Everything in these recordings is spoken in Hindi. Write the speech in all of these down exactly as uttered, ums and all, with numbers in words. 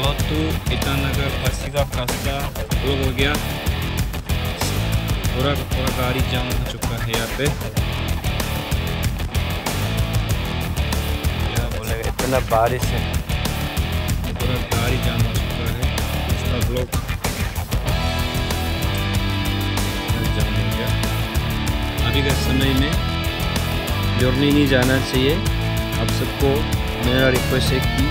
आलोतू ईटानगर पासीघाट रास्ता ब्लॉक हो गया। पूरा का पूरा गाड़ी जाम हो चुका है यहाँ पे। क्या बोलेगा, इतना बारिश है, पूरा गाड़ी जाम हो चुका है। इसका ब्लॉक जाम हो गया। अभी के समय में जर्नी नहीं जाना चाहिए। आप सबको मेरा रिक्वेस्ट है कि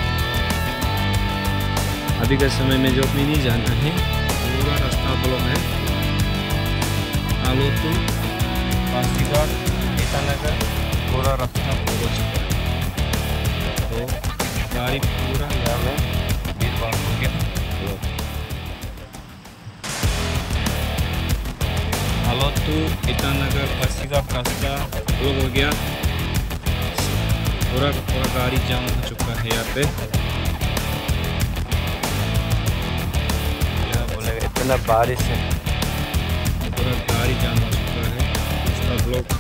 अभी के समय में जर्नी नहीं जाना है। पूरा रास्ता ब्लॉक है। आलोतू पासीघाट ईटानगर पूरा रास्ता ब्लॉक हो चुका है। तो गाड़ी पूरा यहाँ में भीड़ भाड़ हो गया। आलोतू ईटानगर पासीघाट रास्ता ब्लॉक हो गया। पूरा का पूरा गाड़ी जाम हो चुका है यहाँ पे। क्या बोलेगा, इतना बारिश है, पूरा गाड़ी जाम हो चुका है। इसका ब्लॉक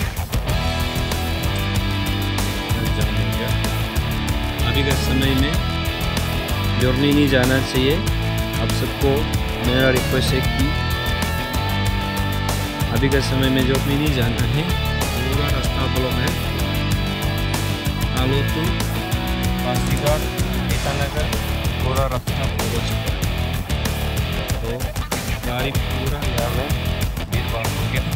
जाम हो गया। अभी के समय में जर्नी नहीं जाना चाहिए। आप सबको मेरा रिक्वेस्ट है कि अभी के समय में जर्नी नहीं जाना है। पूरा रास्ता ब्लॉक है। आलोतू पासीघाट ईटानगर पूरा रास्ता ब्लॉक हो चुका है। तो गाड़ी पूरा यहाँ में भीड़ भाड़ हो गया।